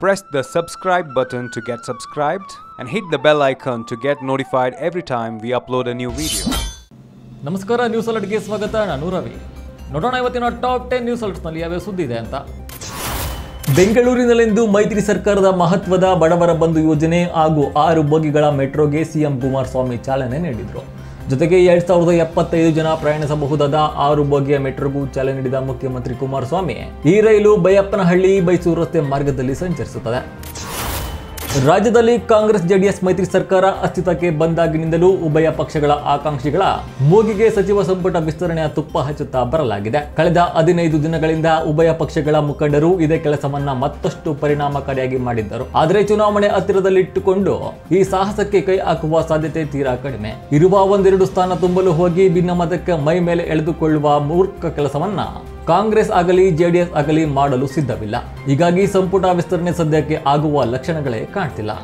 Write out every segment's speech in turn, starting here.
Press the subscribe button to get subscribed and hit the bell icon to get notified every time we upload a new video. ನಮಸ್ಕಾರ news ಅಲರ್ಟ್ಗೆ ಸ್ವಾಗತ. ನಾನು ರವಿ. ನೋಡೋಣ ಇವತ್ತಿನ top 10 news ಅಲರ್ಟ್ಸ್ನಲ್ಲಿ ಯಾವ್ಯಾವ ಸುದ್ದಿ ಇದೆ ಅಂತ. ಬೆಂಗಳೂರಿನಲ್ಲಿಂದು ಮೈತ್ರಿ ಸರ್ಕಾರದ ಮಹತ್ವದ ಬಡವರ ಬಂಧು ಯೋಜನೆ ಹಾಗೂ 6 ಬೋಗಿಗಳ ಮೆಟ್ರೋಗೆ ಸಿಎಂ ಕುಮಾರಸ್ವಾಮಿ ಚಾಲನೆ ನೀಡಿದರು. ಜೊತೆಗೆ 2075 ಜನ ಪ್ರಯಾಣಿಸಬಹುದಾದ 6 ಬೋಗಿಯ ಮೆಟ್ರೋಗೂ ಚಾಲನೆ ನೀಡಿದ ಮುಖ್ಯಮಂತ್ರಿ ಕುಮಾರಸ್ವಾಮಿ ಈ ರೈಲು ಬೈಯಪ್ಪನಹಳ್ಳಿ ಮೈಸೂರು ರಸ್ತೆ ಮಾರ್ಗದಲ್ಲಿ ಸಂಚರಿಸುತ್ತದೆ. ರಾಜ್ಯದಲ್ಲಿ ಕಾಂಗ್ರೆಸ್ ಜೆಡಿಎಸ್ ಮೈತ್ರಿ ಸರ್ಕಾರ ಅಸ್ತಿತ್ವಕ್ಕೆ ಬಂದಾಗಿನಿಂದಲೂ ಉಭಯ ಪಕ್ಷಗಳ ಆಕಾಂಕ್ಷಿಗಳ ಮೂಗಿಗೆ ಸಚಿವ ಸಂಪುಟ ವಿಸ್ತರಣೆಯ ತುಪ್ಪ ಹಚ್ಚುತ್ತಾ ಬರಲಾಗಿದೆ. ಕಳೆದ 15 ದಿನಗಳಿಂದ ಉಭಯ ಪಕ್ಷಗಳ ಮುಖಂಡರು ಇದೇ ಕೆಲಸವನ್ನ ಮತ್ತಷ್ಟು ಪರಿಣಾಮಕಾರಿಯಾಗಿ ಮಾಡಿದ್ದರು. ಆದರೆ ಚುನಾವಣೆ ಹತ್ತಿರದಲ್ಲಿಟ್ಟುಕೊಂಡು ಈ ಸಾಹಸಕ್ಕೆ ಕೈ ಹಾಕುವ ಸಾಧ್ಯತೆ ತೀರಾ ಕಡಿಮೆ. ಇರುವ ಒಂದೆರಡು ಸ್ಥಾನ ತುಂಬಲು ಹೋಗಿ ಭಿನ್ನಮತಕ್ಕೆ ಮೈ ಮೇಲೆ ಎಳೆದುಕೊಳ್ಳುವ ಮೂರ್ಖ ಕೆಲಸವನ್ನ ಕಾಂಗ್ರೆಸ್ ಆಗಲಿ ಜೆಡಿಎಸ್ ಆಗಲಿ ಮಾಡಲು ಸಿದ್ಧವಿಲ್ಲ. ಹೀಗಾಗಿ ಸಂಪುಟ ವಿಸ್ತರಣೆ ಸದ್ಯಕ್ಕೆ ಆಗುವ ಲಕ್ಷಣಗಳೇ ಕಾಣ್ತಿಲ್ಲ.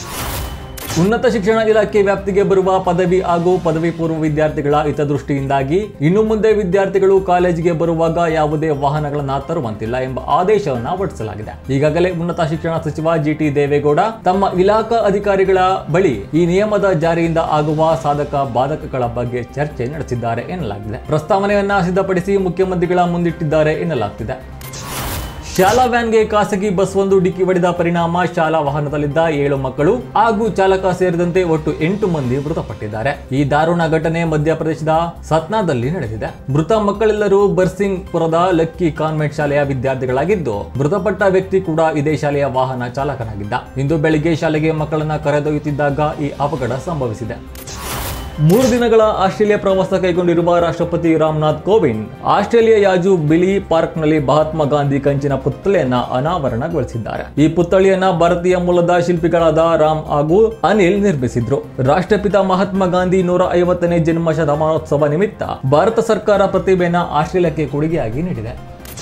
ಉನ್ನತ ಶಿಕ್ಷಣ ಇಲಾಖೆ ವ್ಯಾಪ್ತಿಗೆ ಬರುವ ಪದವಿ ಹಾಗೂ ಪದವಿ ಪೂರ್ವ ವಿದ್ಯಾರ್ಥಿಗಳ ಹಿತದೃಷ್ಟಿಯಿಂದಾಗಿ ಇನ್ನು ಮುಂದೆ ವಿದ್ಯಾರ್ಥಿಗಳು ಕಾಲೇಜಿಗೆ ಬರುವಾಗ ಯಾವುದೇ ವಾಹನಗಳನ್ನ ತರುವಂತಿಲ್ಲ ಎಂಬ ಆದೇಶವನ್ನ ಹೊರಡಿಸಲಾಗಿದೆ. ಈಗಾಗಲೇ ಉನ್ನತ ಶಿಕ್ಷಣ ಸಚಿವ ಜಿಟಿ ದೇವೇಗೌಡ ತಮ್ಮ ಇಲಾಖಾ ಅಧಿಕಾರಿಗಳ ಬಳಿ ಈ ನಿಯಮದ ಜಾರಿಯಿಂದ ಆಗುವ ಸಾಧಕ ಬಾಧಕಗಳ ಬಗ್ಗೆ ಚರ್ಚೆ ನಡೆಸಿದ್ದಾರೆ ಎನ್ನಲಾಗಿದೆ. ಪ್ರಸ್ತಾವನೆಯನ್ನ ಸಿದ್ಧಪಡಿಸಿ ಮುಖ್ಯಮಂತ್ರಿಗಳ ಮುಂದಿಟ್ಟಿದ್ದಾರೆ ಎನ್ನಲಾಗ್ತಿದೆ. ಶಾಲಾ ವ್ಯಾನ್ಗೆ ಖಾಸಗಿ ಬಸ್ ಒಂದು ಡಿಕ್ಕಿ ಹೊಡೆದ ಪರಿಣಾಮ ಶಾಲಾ ವಾಹನದಲ್ಲಿದ್ದ 7 ಮಕ್ಕಳು ಹಾಗೂ ಚಾಲಕ ಸೇರಿದಂತೆ ಒಟ್ಟು 8 ಮಂದಿ ಮೃತಪಟ್ಟಿದ್ದಾರೆ. ಈ ದಾರುಣ ಘಟನೆ ಮಧ್ಯಪ್ರದೇಶದ ಸತ್ನಾದಲ್ಲಿ ನಡೆದಿದೆ. ಮೃತ ಮಕ್ಕಳೆಲ್ಲರೂ ಬರ್ಸಿಂಗ್ ಪುರದ ಲಕ್ಕಿ ಕಾನ್ವೆಂಟ್ ಶಾಲೆಯ ವಿದ್ಯಾರ್ಥಿಗಳಾಗಿದ್ದು, ಮೃತಪಟ್ಟ ವ್ಯಕ್ತಿ ಕೂಡ ಇದೇ ಶಾಲೆಯ ವಾಹನ ಚಾಲಕನಾಗಿದ್ದ. ಇಂದು ಬೆಳಿಗ್ಗೆ ಶಾಲೆಗೆ ಮಕ್ಕಳನ್ನ ಕರೆದೊಯ್ಯುತ್ತಿದ್ದಾಗ ಈ ಅವಘಡ ಸಂಭವಿಸಿದೆ. 3 ದಿನಗಳ ಆಸ್ಟ್ರೇಲಿಯಾ ಪ್ರವಾಸ ಕೈಗೊಂಡಿರುವ ರಾಷ್ಟ್ರಪತಿ ರಾಮನಾಥ್ ಕೋವಿಂದ್ ಆಸ್ಟ್ರೇಲಿಯಾ ಯಾಜು ಬಿಲಿ ಪಾರ್ಕ್ನಲ್ಲಿ ಮಹಾತ್ಮ ಗಾಂಧಿ ಕಂಚಿನ ಪುತ್ಥಳಿಯನ್ನ ಅನಾವರಣಗೊಳಿಸಿದ್ದಾರೆ. ಈ ಪುತ್ಥಳಿಯನ್ನ ಭಾರತೀಯ ಮೂಲದ ಶಿಲ್ಪಿಗಳಾದ ರಾಮ್ ಹಾಗೂ ಅನಿಲ್ ನಿರ್ಮಿಸಿದ್ರು. ರಾಷ್ಟ್ರಪಿತ ಮಹಾತ್ಮ ಗಾಂಧಿ 150ನೇ ಜನ್ಮ ಶತಮಾನೋತ್ಸವ ನಿಮಿತ್ತ ಭಾರತ ಸರ್ಕಾರ ಪ್ರತಿಭೆಯನ್ನ ಆಸ್ಟ್ರೇಲಿಯಾಕ್ಕೆ ಕೊಡುಗೆಯಾಗಿ ನೀಡಿದೆ.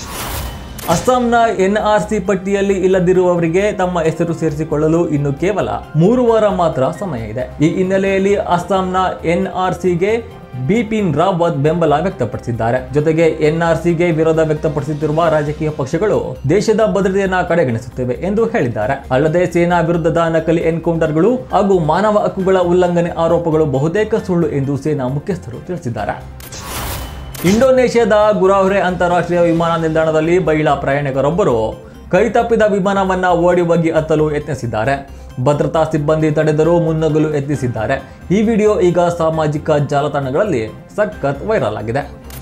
ಅಸ್ಸಾಂನ ಎನ್ಆರ್ಸಿ ಪಟ್ಟಿಯಲ್ಲಿ ಇಲ್ಲದಿರುವವರಿಗೆ ತಮ್ಮ ಹೆಸರು ಸೇರಿಸಿಕೊಳ್ಳಲು ಇನ್ನು ಕೇವಲ 3 ವಾರ ಮಾತ್ರ ಸಮಯ ಇದೆ. ಈ ಹಿನ್ನೆಲೆಯಲ್ಲಿ ಅಸ್ಸಾಂನ ಎನ್ಆರ್ಸಿಗೆ ಬಿಪಿನ್ ರಾವತ್ ಬೆಂಬಲ ವ್ಯಕ್ತಪಡಿಸಿದ್ದಾರೆ. ಜೊತೆಗೆ ಎನ್ಆರ್ಸಿಗೆ ವಿರೋಧ ವ್ಯಕ್ತಪಡಿಸುತ್ತಿರುವ ರಾಜಕೀಯ ಪಕ್ಷಗಳು ದೇಶದ ಭದ್ರತೆಯನ್ನ ಕಡೆಗಣಿಸುತ್ತವೆ ಎಂದು ಹೇಳಿದ್ದಾರೆ. ಅಲ್ಲದೆ ಸೇನಾ ವಿರುದ್ಧದ ನಕಲಿ ಎನ್ಕೌಂಟರ್ಗಳು ಹಾಗೂ ಮಾನವ ಹಕ್ಕುಗಳ ಉಲ್ಲಂಘನೆ ಆರೋಪಗಳು ಬಹುತೇಕ ಸುಳ್ಳು ಎಂದು ಸೇನಾ ಮುಖ್ಯಸ್ಥರು ತಿಳಿಸಿದ್ದಾರೆ. ಇಂಡೋನೇಷ್ಯಾದ ಗುರಾಹ್ರೆ ಅಂತಾರಾಷ್ಟ್ರೀಯ ವಿಮಾನ ನಿಲ್ದಾಣದಲ್ಲಿ ಮಹಿಳಾ ಪ್ರಯಾಣಿಕರೊಬ್ಬರು ಕೈತಪ್ಪಿದ ವಿಮಾನವನ್ನ ಓಡಿ ಹೋಗಿ ಹತ್ತಲು ಯತ್ನಿಸಿದ್ದಾರೆ. ಭದ್ರತಾ ಸಿಬ್ಬಂದಿ ತಡೆದರೂ ಮುನ್ನುಗ್ಗಲು ಯತ್ನಿಸಿದ್ದಾರೆ. ಈ ವಿಡಿಯೋ ಈಗ ಸಾಮಾಜಿಕ ಜಾಲತಾಣಗಳಲ್ಲಿ ಸಖತ್ ವೈರಲ್ ಆಗಿದೆ.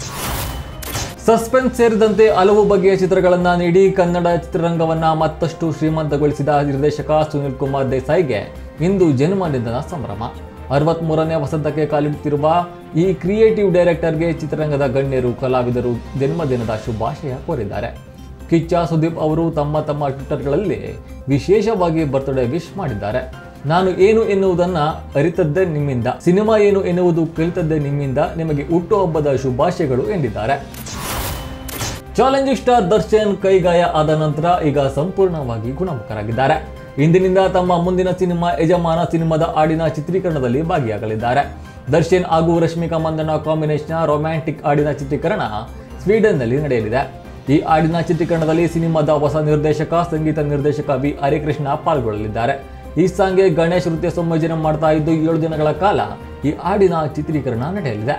ಸಸ್ಪೆನ್ಸ್ ಸೇರಿದಂತೆ ಹಲವು ಬಗೆಯ ಚಿತ್ರಗಳನ್ನ ನೀಡಿ ಕನ್ನಡ ಚಿತ್ರರಂಗವನ್ನ ಮತ್ತಷ್ಟು ಶ್ರೀಮಂತಗೊಳಿಸಿದ ನಿರ್ದೇಶಕ ಸುನಿಲ್ ಕುಮಾರ್ ದೇಸಾಯಿಗೆ ಇಂದು ಜನ್ಮದಿನದ ಸಂಭ್ರಮ. 63ನೇ ವಸಂತಕ್ಕೆ ಕಾಲಿಡುತ್ತಿರುವ ಈ ಕ್ರಿಯೇಟಿವ್ ಡೈರೆಕ್ಟರ್ಗೆ ಚಿತ್ರರಂಗದ ಗಣ್ಯರು ಕಲಾವಿದರು ಜನ್ಮದಿನದ ಶುಭಾಶಯ ಕೋರಿದ್ದಾರೆ. ಕಿಚ್ಚ ಸುದೀಪ್ ಅವರು ತಮ್ಮ ಟ್ವಿಟರ್ಗಳಲ್ಲಿ ವಿಶೇಷವಾಗಿ ಬರ್ತ್ಡೇ ವಿಶ್ ಮಾಡಿದ್ದಾರೆ. ನಾನು ಏನು ಎನ್ನುವುದನ್ನ ಅರಿತದ್ದೇ ನಿಮ್ಮಿಂದ, ಸಿನಿಮಾ ಏನು ಎನ್ನುವುದು ಕಲಿತದ್ದೇ ನಿಮ್ಮಿಂದ, ನಿಮಗೆ ಹುಟ್ಟುಹಬ್ಬದ ಶುಭಾಶಯಗಳು ಎಂದಿದ್ದಾರೆ. ಚಾಲೆಂಜಿಂಗ್ ಸ್ಟಾರ್ ದರ್ಶನ್ ಕೈಗಾಯ ಆದ ನಂತರ ಈಗ ಸಂಪೂರ್ಣವಾಗಿ ಗುಣಮುಖರಾಗಿದ್ದಾರೆ. ಇಂದಿನಿಂದ ತಮ್ಮ ಮುಂದಿನ ಸಿನಿಮಾ ಯಜಮಾನ ಸಿನಿಮಾದ ಹಾಡಿನ ಚಿತ್ರೀಕರಣದಲ್ಲಿ ಭಾಗಿಯಾಗಲಿದ್ದಾರೆ. ದರ್ಶನ್ ಹಾಗೂ ರಶ್ಮಿಕಾ ಮಂದಣ್ಣ ಕಾಂಬಿನೇಷನ್ ರೊಮ್ಯಾಂಟಿಕ್ ಹಾಡಿನ ಚಿತ್ರೀಕರಣ ಸ್ವೀಡನ್ನಲ್ಲಿ ನಡೆಯಲಿದೆ. ಈ ಹಾಡಿನ ಚಿತ್ರೀಕರಣದಲ್ಲಿ ಸಿನಿಮಾದ ಹೊಸ ನಿರ್ದೇಶಕ, ಸಂಗೀತ ನಿರ್ದೇಶಕ ವಿ ಹರಿಕೃಷ್ಣ ಪಾಲ್ಗೊಳ್ಳಲಿದ್ದಾರೆ. ಈ ಸಾಂಗ್ಗೆ ಗಣೇಶ್ ನೃತ್ಯ ಸಂಯೋಜನೆ ಮಾಡ್ತಾ ಇದ್ದು 7 ದಿನಗಳ ಕಾಲ ಈ ಹಾಡಿನ ಚಿತ್ರೀಕರಣ ನಡೆಯಲಿದೆ.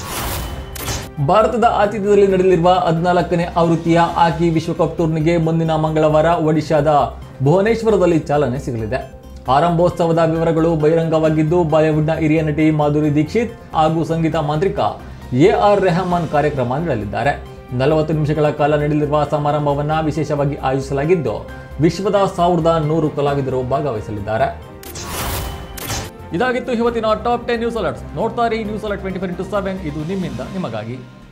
ಭಾರತದ ಆತಿಥ್ಯದಲ್ಲಿ ನಡೆಯಲಿರುವ 14ನೇ ಆವೃತ್ತಿಯ ಹಾಕಿ ವಿಶ್ವಕಪ್ ಟೂರ್ನಿಗೆ ಮುಂದಿನ ಮಂಗಳವಾರ ಒಡಿಶಾದ ಭುವನೇಶ್ವರದಲ್ಲಿ ಚಾಲನೆ ಸಿಗಲಿದೆ. ಆರಂಭೋತ್ಸವದ ವಿವರಗಳು ಬಹಿರಂಗವಾಗಿದ್ದು, ಬಾಲಿವುಡ್ನ ಹಿರಿಯ ನಟಿ ಮಾಧುರಿ ದೀಕ್ಷಿತ್ ಹಾಗೂ ಸಂಗೀತ ಮಾಂತ್ರಿಕ ಎಆರ್ ರೆಹಮಾನ್ ಕಾರ್ಯಕ್ರಮ ನೀಡಲಿದ್ದಾರೆ. 40 ನಿಮಿಷಗಳ ಕಾಲ ನಡೆಯಲಿರುವ ಸಮಾರಂಭವನ್ನು ವಿಶೇಷವಾಗಿ ಆಯೋಜಿಸಲಾಗಿದ್ದು, ವಿಶ್ವದ 1100 ಕಲಾವಿದರು ಭಾಗವಹಿಸಲಿದ್ದಾರೆ. ಇದಾಗಿತ್ತು ಇವತ್ತಿನ ಟಾಪ್ 10 ನ್ಯೂಸ್ ಅಲರ್ಟ್ಸ್. ನೋಡ್ತಾ ಇರಿ ನ್ಯೂಸ್ ಅಲರ್ಟ್ 24x7. ಇದು ನಿಮ್ಮಿಂದ ನಿಮಗಾಗಿ.